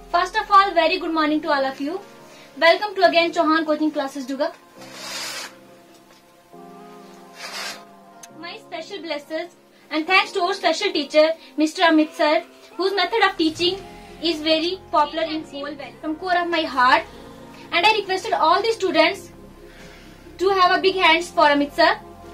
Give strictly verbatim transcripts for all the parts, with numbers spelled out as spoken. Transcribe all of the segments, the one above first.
First of all, very good morning to all of you. Welcome to again Chauhan Coaching Classes Dugak. My special blessings and thanks to our special teacher, Mister Amit sir, whose method of teaching is very popular in whole world. From core of my heart, and I requested all the students to have a big hands for Amit sir.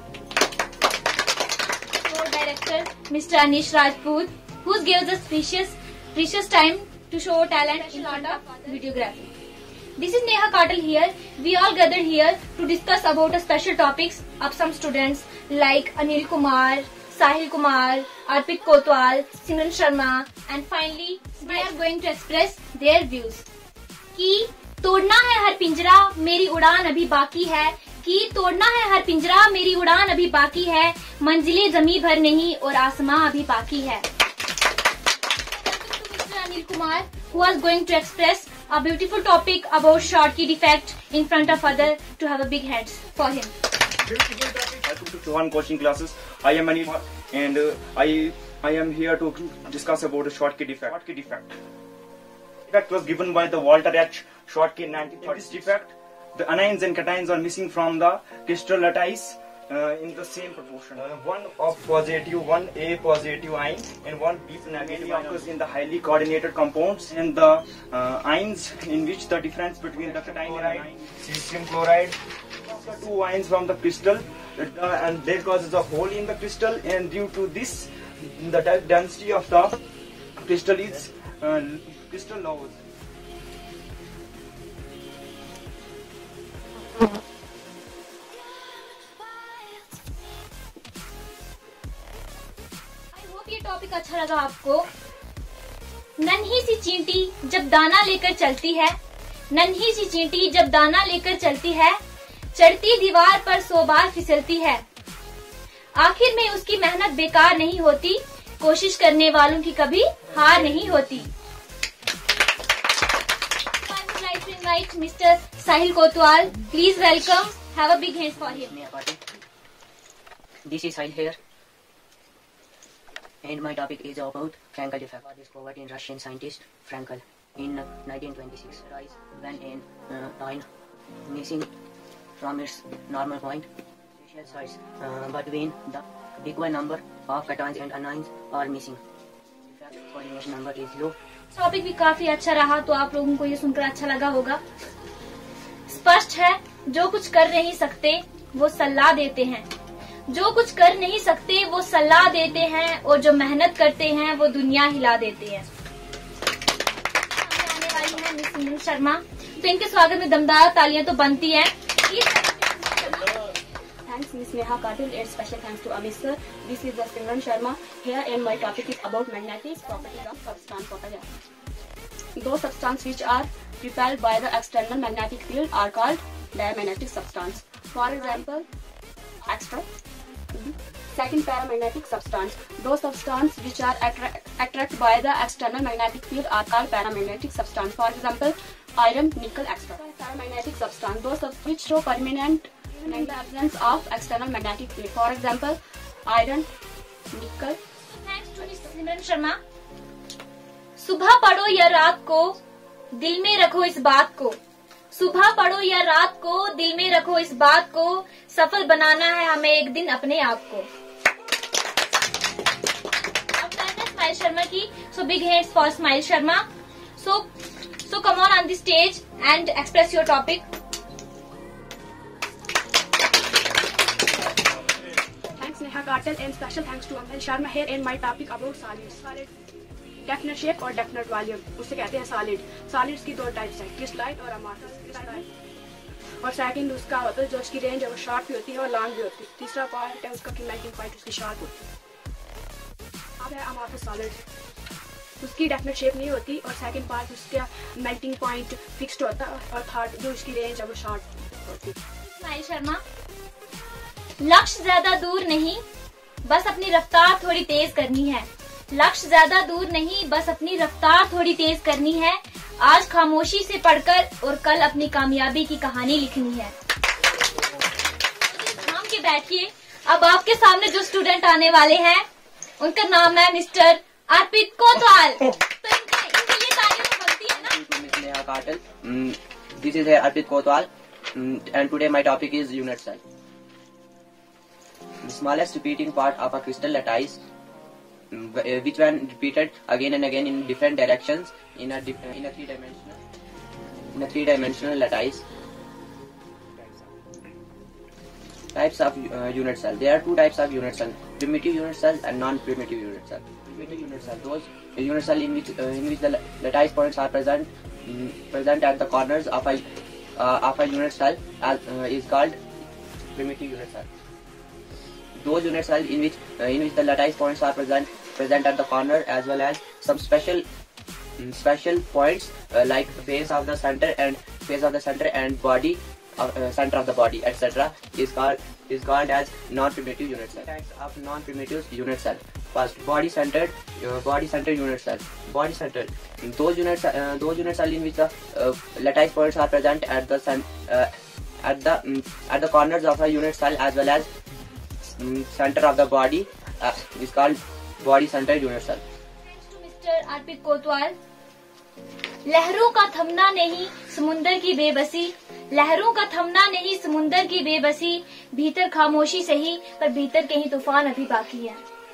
Our director, Mister Anish Rajput, who gives us precious, precious time to show talent in front of videography. This is Neha Katal here. We all gathered here to discuss about a special topics of some students like Anil Kumar, Sahil Kumar, Arpit Kotwal, Simran Sharma, and finally they are going to express their views. कि तोड़ना है हर पिंजरा मेरी उड़ान अभी बाकी है, कि तोड़ना है हर पिंजरा मेरी उड़ान अभी बाकी है, मंजिलें जमी भर नहीं और आसमां अभी बाकी है. Mister Anil Kumar, who was going to express a beautiful topic about short key defect in front of other, to have a big hands for him. Welcome to Chauhan Coaching Classes. I am Anil and uh, I I am here to discuss about the short key defect. Short key defect. Defect was given by the Walter H. Short key in nineteen thirty. This defect, the anions and cations are missing from the crystal lattice uh, in the same proportion. Uh, one of positive, one A positive ion, and one B negative ion occurs in the highly coordinated compounds, and the uh, ions in which the difference between the cation and ion, cesium chloride. Two ions from the crystal, uh, and that causes a hole in the crystal, and due to this, the density of the crystal is uh, crystal lowers. I hope ये topic अच्छा लगा आपको. नन्ही सी चींटी जब दाना लेकर चलती है, नन्ही सी चींटी जब दाना लेकर चलती है, चढ़ती दीवार पर सौ बार फिसलती है, आखिर में उसकी मेहनत बेकार नहीं होती, कोशिश करने वालों की कभी हार नहीं होती. I would like to invite Mister Sahil Kotwal. Please welcome. Have a big hand for him. This is Sahil here, and my topic is about Frankel defect. Discovered in Russian scientist Frankel in nineteen twenty-six. Rise when an uh, ion missing from its normal point, special size uh, between the equal number of cations and anions are missing. Defect coordination number is low. Topic भी काफी अच्छा रहा, तो आप लोगों को ये सुनकर अच्छा लगा होगा. स्पष्ट है, जो कुछ कर नहीं सकते वो सलाह देते हैं, जो कुछ कर नहीं सकते वो सलाह देते हैं, और जो मेहनत करते हैं वो दुनिया हिला देते हैं. आने वाली है मिस सिमरन शर्मा, तो इनके स्वागत में दमदार तालियां तो बनती हैं. Thanks Miss Neha Katil and special thanks to Amit sir. This is the Simran Sharma here, and my topic is about magnetic properties of substance. Those substances which are repelled by the external magnetic field are called diamagnetic substance. For example, extra. Second, paramagnetic substance. Those substances which are attra attracted by the external magnetic field are called paramagnetic substance. For example, iron, nickel, extra. Paramagnetic substance. Those which show permanent in the absence of external magnetic field. For example, iron, nickel. Thanks to Miss Simran Sharma. सुबह पढ़ो या रात को, दिल में रखो इस बात को. सुबह पढ़ो या रात को, दिल में रखो इस बात को, सफल बनाना है हमें एक दिन अपने आप को. अब टर्न है स्माइल शर्मा की. So big hands for Smile Sharma. So so come on on the stage and express your topic. Neha Katil and special thanks to Anil Sharma here, and my topic about solids. Solid definite shape और definite volume, उसे कहते हैं solid. Solids की दो types हैं, crystalline और amorphous. और second उसका होता है जो उसकी रेंज है वो शॉर्ट भी होती है और लॉन्ग भी होती है. तीसरा पॉइंट है उसका कि मेल्टिंग पॉइंट उसकी शार्प होती है. अब है amorphous solid, उसकी डेफिनेट शेप नहीं होती, और सेकंड पार्ट उसका मेल्टिंग पॉइंट फिक्स्ड होता है, और थर्ड जो उसकी रेंज है वो शॉर्ट होती है. स्माइल शर्मा. लक्ष्य ज्यादा दूर नहीं, बस अपनी रफ्तार थोड़ी तेज करनी है. लक्ष्य ज्यादा दूर नहीं, बस अपनी रफ्तार थोड़ी तेज करनी है. आज खामोशी से पढ़कर और कल अपनी कामयाबी की कहानी लिखनी है. थाम के बैठिए. अब आपके सामने जो स्टूडेंट आने वाले हैं उनका नाम है मिस्टर अर्पित कोतवाल. तो इनके इनके लिए तालियां तो बनती है ना. Kartal. Mm, this is here Arpit Kotwal, mm, and today my topic is unit cell. The smallest repeating part of a crystal lattice, mm, which when repeated again and again in different directions in a in a three dimensional in a three dimensional lattice. Types of uh, unit cell. There are two types of unit cell: primitive unit cell and non-primitive unit cell. Primitive unit cell, those unit cell in which uh, in which the lattice points are present um, present at the corners of a uh, of a unit cell, as, uh, is called primitive unit cell. Those unit cell in which uh, in which the lattice points are present present at the corner, as well as some special um, special points uh, like face of the center and face of the center and body. Uh, uh, center of the body, et cetera, is called is called as non-primitive unit cell. Types of non-primitive unit cell. First, body-centered uh, body-centered unit cell. Body-centered. Those units uh, those unit cell in which the uh, lattice points are present at the cen uh, at the um, at the corners of a unit cell, as well as um, center of the body, uh, is called body-centered unit cell. Thanks to Mister Arpit Kotwal. लहरों का थमना नहीं समुंदर की बेबसी, लहरों का थमना नहीं समुंदर की बेबसी, भीतर खामोशी सही पर भीतर कहीं तूफान अभी बाकी है।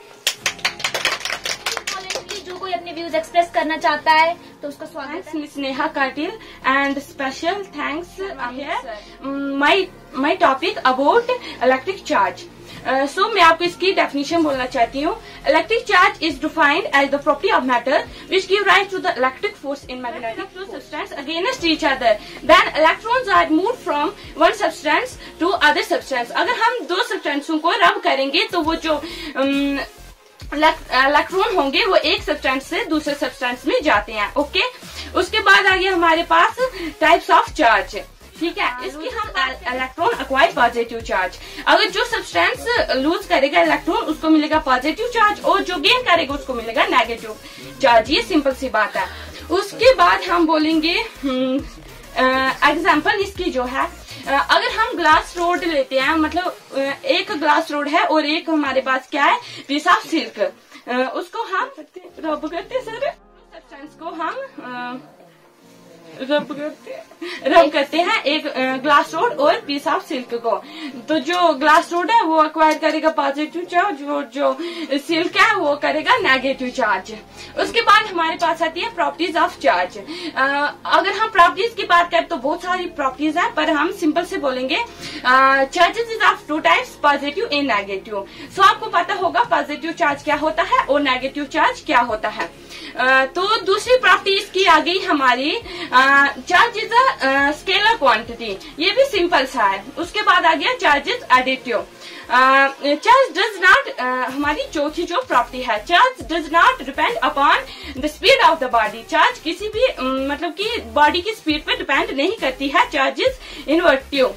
जो कोई अपने व्यूज एक्सप्रेस करना चाहता है तो उसका स्वागत है। Miss Neha Katil and special thanks my my topic about electric charge. So मैं आपको इसकी डेफिनेशन बोलना चाहती हूँ। Electric charge is defined as the property of matter which give rise to the electric force in magnetic two substance against each other, then electrons are move from one substance to other substance. अगर हम दो सब्सटेंसों को रब करेंगे तो वो जो um, electron होंगे वो एक सब्सटेंस से दूसरे सब्सटेंस में जाते हैं। Okay okay? उसके बाद आ गया हमारे पास टाइप्स ऑफ चार्ज। ठीक है, इसकी हम इलेक्ट्रॉन अक्वायर पॉजिटिव चार्ज। अगर जो सब्सटेंस लूज करेगा इलेक्ट्रॉन उसको मिलेगा पॉजिटिव चार्ज, और जो गेन करेगा उसको मिलेगा नेगेटिव चार्ज। ये सिंपल सी बात है। उसके बाद हम बोलेंगे एग्जाम्पल uh, इसकी जो है, uh, अगर हम ग्लास रोड लेते हैं, मतलब uh, एक ग्लास रोड है और एक हमारे पास क्या है, पीस ऑफ सिल्क, uh, उसको हम रब करते हैं सर, सब्सटेंस को हम uh, रब करते रब करते हैं एक ग्लास रोड और पीस ऑफ सिल्क को। तो जो ग्लास रोड है वो अक्वायर करेगा पॉजिटिव चार्ज, और जो सिल्क है वो करेगा नेगेटिव चार्ज। उसके बाद हमारे पास आती है प्रॉपर्टीज ऑफ चार्ज। अगर हम प्रॉपर्टीज की बात करें तो बहुत सारी प्रॉपर्टीज हैं, पर हम सिंपल से बोलेंगे charges is of two types, positive and negative. So आपको पता होगा पॉजिटिव चार्ज क्या होता है और नेगेटिव चार्ज क्या होता है। Uh, तो दूसरी प्रॉपर्टी इसकी आ गई हमारी charge is a scalar quantity. ये भी सिंपल सा है। उसके बाद आ गया charge is additive. Charge does not, हमारी चौथी जो प्रॉपर्टी है, charge does not depend upon the speed of the body. Charge किसी भी um, मतलब कि बॉडी की स्पीड पे डिपेंड नहीं करती है। Charge is invariant.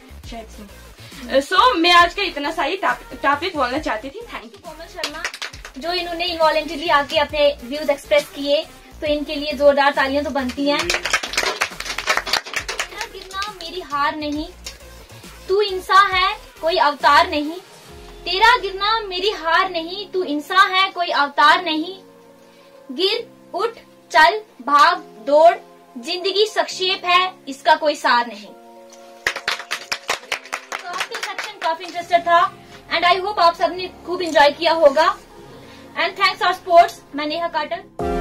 So so, मैं आज का इतना सा ही टॉपिक बोलना चाहती थी। थैंक यू कोमल शर्मा, जो इन्होंने इनवॉलेंटरली आके अपने व्यूज एक्सप्रेस किए, तो इनके लिए जोरदार तालियां तो बनती हैं। तेरा गिरना मेरी हार नहीं, तू इंसान है कोई अवतार नहीं। तेरा गिरना मेरी हार नहीं, तू इंसान है कोई अवतार नहीं। गिर उठ चल भाग दौड़, जिंदगी संक्षेप है इसका कोई सार नहीं। तो आपका सेक्शन काफी इंटरेस्टेड था एंड आई होप आप सबने खूब एंजॉय किया होगा। And thanks for sports. मैं नेहा काटल।